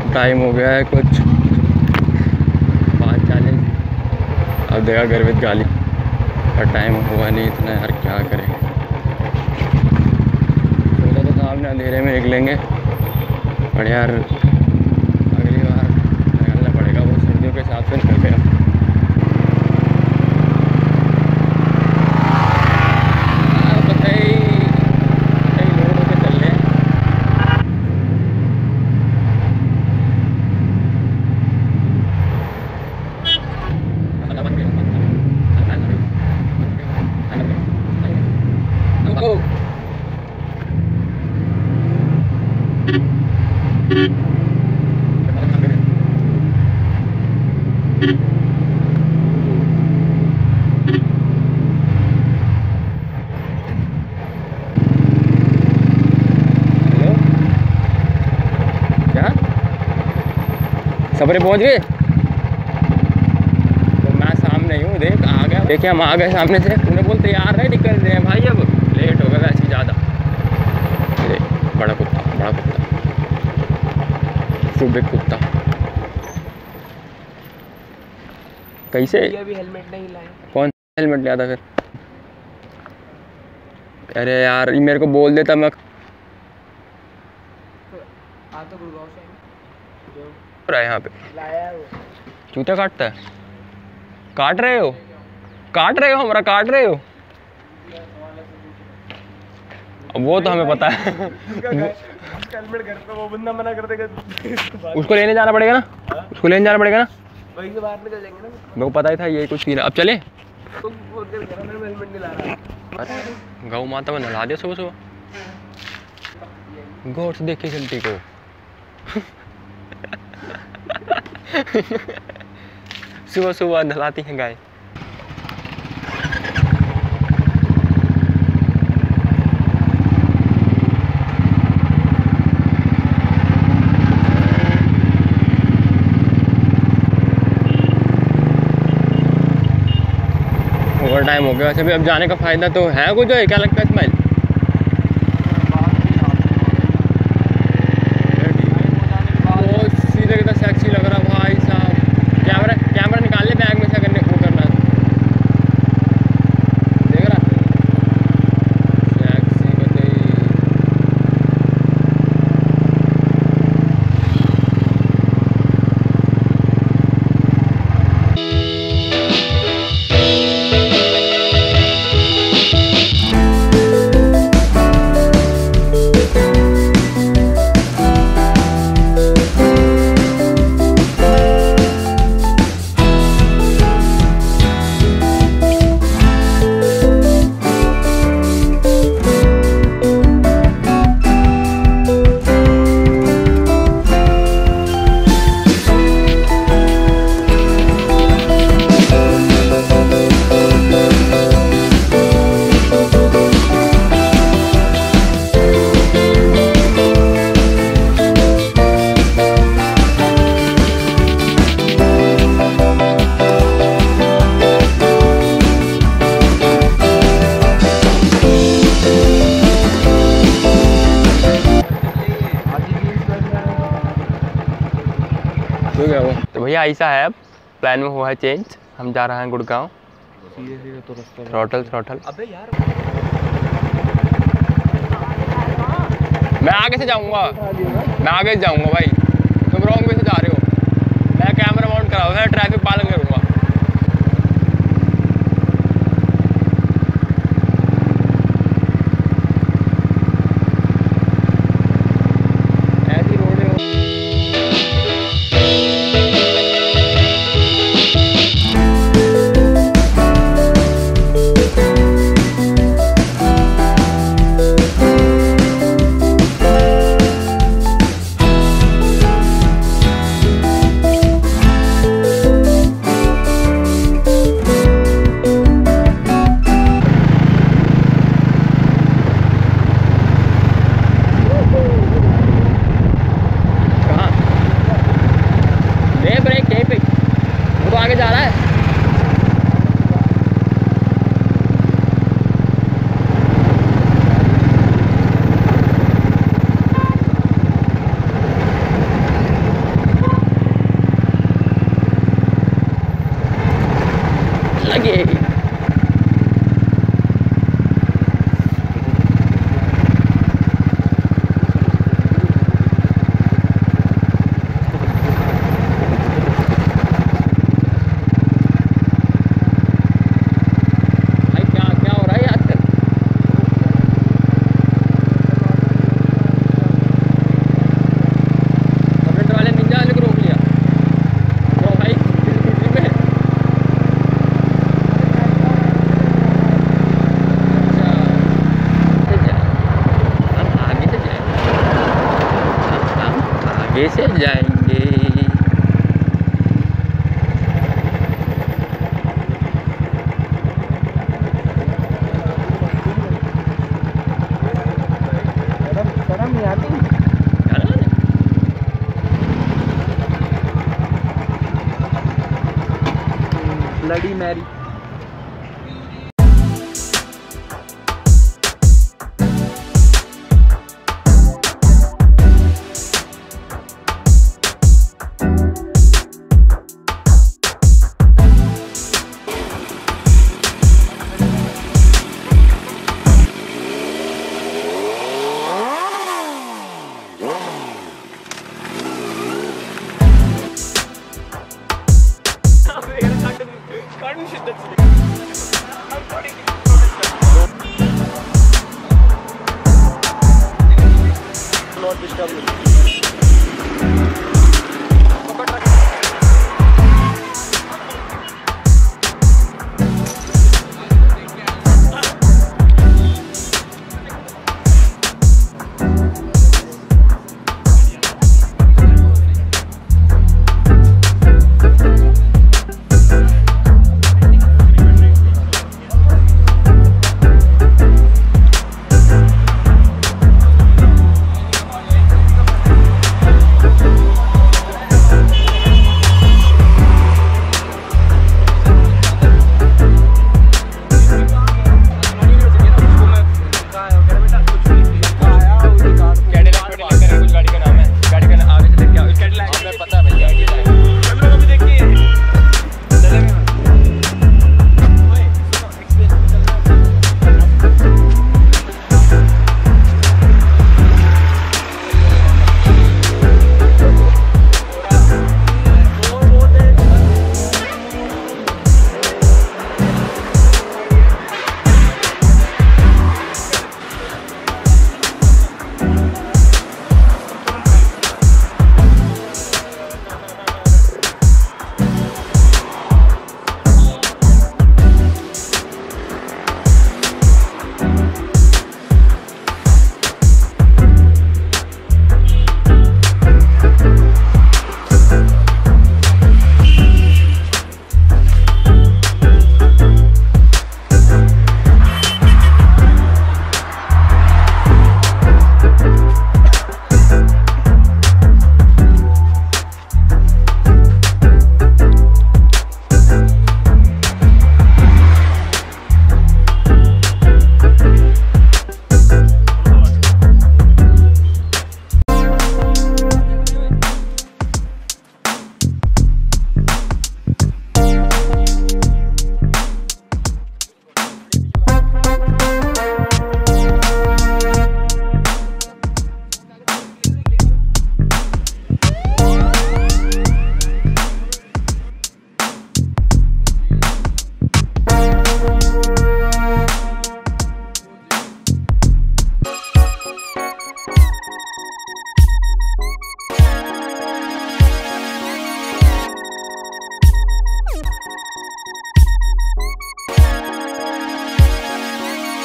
Time हो गया है कुछ 5:40। अब देखा गर्वित गाली पर टाइम हुआ नहीं इतना यार, क्या करें। सोचा तो सामने अंधेरे में निकलेंगे पर यार अगली बार निकलना पड़ेगा, वो सर्दियों के हिसाब से निकलते हैं। सबरे पहुंच गए तो मैं सामने ही हूँ, देख आ गया। देखिए हम आ गए सामने से, उन्हें बोलते यार रहे निकल रहे हैं भाई, अब लेट हो गया वैसे ज़्यादा। बड़ा कुत्ता, बड़ा कुत्ता, सुबह कुत्ता। कैसे अभी हेलमेट नहीं लाए? कौन हेलमेट लिया था फिर? अरे यार मेरे को बोल देता मैं। तो गुड़गांव से रहा है यहाँ पे लाया है वो। जूता काटता है? काट रहे हो, काट रहे हो, हमारा काट रहे हो। अब वो तो हमें पता है। हेलमेट घर पे वो बंदा मना कर देगा। उसको लेने जाना पड़ेगा ना, उसको लेने जाना पड़ेगा ना, वहीं से बाहर निकल जाएंगे ना। मेरे को पता ही था ये कुछ सीन। अब चले। तो हेलमेट नहीं ला रहा। गौ माता को नला दिया सुबह सुबह, गौर से देखे चलती को। सुबह सुबह नहलाती हैं गाय। ओवर टाइम हो गया वैसे भी। अब जाने का फायदा तो है कुछ, है क्या लगता है इस्माइल? तो भैया ऐसा है, अब प्लान में हुआ है चेंज, हम जा रहे हैं गुड़गांव। सीधे सीधे तो रास्ता थ्रॉटल थ्रॉटल। अबे यार मैं आगे से जाऊंगा, मैं आगे से जाऊंगा भाई, तुम रॉन्ग वे से जा रहे हो। मैं कैमरा माउंट करा हुआ है, ट्रैफिक पालन करूंगा। Bloody Mary.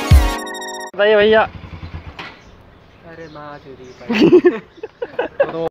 बताइए भैया। अरे माँ तेरी भाई।